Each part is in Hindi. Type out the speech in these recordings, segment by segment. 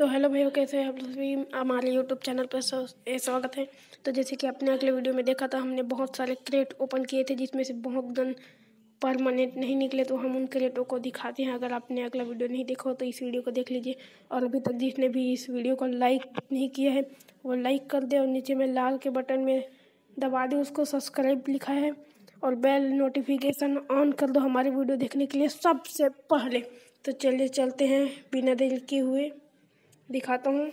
तो हेलो भाइयों, कैसे हैं आप सभी। हमारे यूट्यूब चैनल पर स्वागत है। तो जैसे कि आपने अगले वीडियो में देखा था, हमने बहुत सारे क्रेट ओपन किए थे जिसमें से बहुत गन परमानेंट नहीं निकले, तो हम उन क्रेटों को दिखाते हैं। अगर आपने अगला वीडियो नहीं देखा हो तो इस वीडियो को देख लीजिए। और अभी तक जिसने भी इस वीडियो को लाइक नहीं किया है वो लाइक कर दे, और नीचे में लाल के बटन में दबा दे, उसको सब्सक्राइब लिखा है, और बेल नोटिफिकेशन ऑन कर दो हमारे वीडियो देखने के लिए सबसे पहले। तो चलिए चलते हैं, बिना देर किए हुए दिखाता हूँ।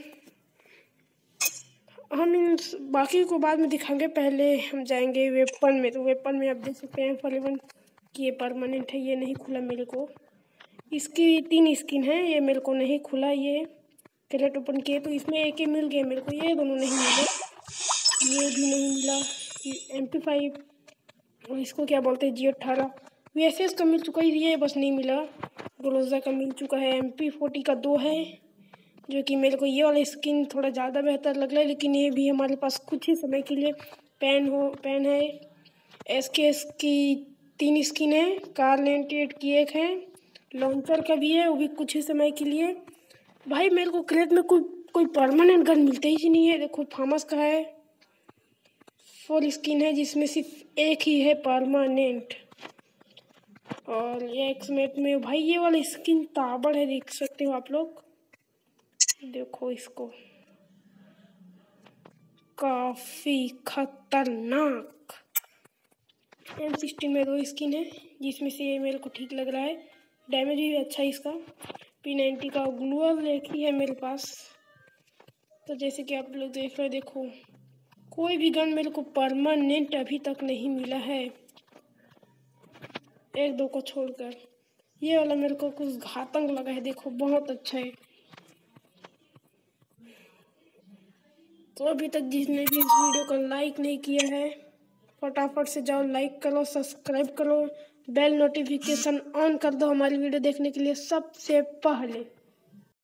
हम इन बाकी को बाद में दिखाएंगे, पहले हम जाएंगे वेपन में। तो वेपन में आप देख सकते हैं M411 की ये परमानेंट है। ये नहीं खुला मेरे को, इसकी 3 स्किन है, ये मेरे को नहीं खुला। ये क्रेट ओपन किए तो इसमें एक ही मिल गया मेरे को, ये दोनों नहीं मिले, ये भी नहीं मिला। MP5 और इसको क्या बोलते हैं G18 VSS का मिल चुका है, ये बस नहीं मिला। ग्लोजा का मिल चुका है, MP40 का 2 है, जो कि मेरे को ये वाला स्किन थोड़ा ज़्यादा बेहतर लग रहा है, लेकिन ये भी हमारे पास कुछ ही समय के लिए। पेन है, SKS की 3 स्किन है, कार 98 की 1 है, लॉन्चर का भी है, वो भी कुछ ही समय के लिए। भाई मेरे को क्रेट में कोई परमानेंट गन मिलते ही नहीं है। देखो फामस का है, 4 स्किन है जिसमें सिर्फ एक ही है परमानेंट। और ये एक्समेट में भाई ये वाला स्किन ताबड़ है, देख सकते हो आप लोग। देखो इसको, काफी खतरनाक। M16 में 2 स्किन है जिसमें से ये मेरे को ठीक लग रहा है, डैमेज भी अच्छा है इसका। P90 का ग्लूअल एक ही है मेरे पास। तो जैसे कि आप लोग देख रहे हो, देखो कोई भी गन मेरे को परमानेंट अभी तक नहीं मिला है, 1-2 को छोड़कर। ये वाला मेरे को कुछ घातक लगा है, देखो बहुत अच्छा है। तो अभी तक जिसने भी इस वीडियो को लाइक नहीं किया है, फटाफट से जाओ लाइक करो, सब्सक्राइब करो, बेल नोटिफिकेशन ऑन कर दो हमारी वीडियो देखने के लिए सबसे पहले।